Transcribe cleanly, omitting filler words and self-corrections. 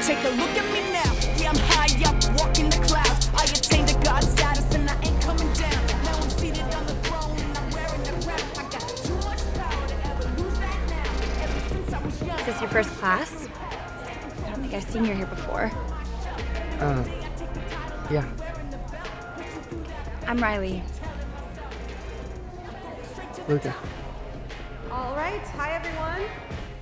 Take a look at me now. Yeah, I'm high up, walking the clouds. I attained a God status and I ain't coming down. Now I'm seated on the throne and I'm wearing the crown. I got too much power to ever lose that now. Ever since I was young. Is this your first class? I don't think I've seen you here before. Yeah. I'm Riley. Luca. All right, hi everyone.